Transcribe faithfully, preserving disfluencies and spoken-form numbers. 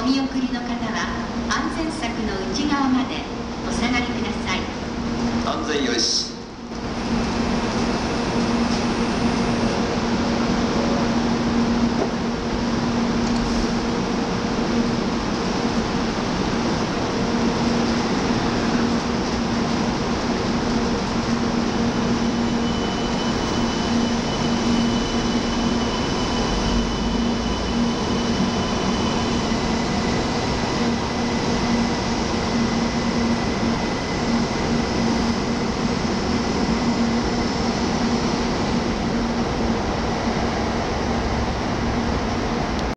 お見送りの方は安全柵の内側までお下がりください。 安全よし。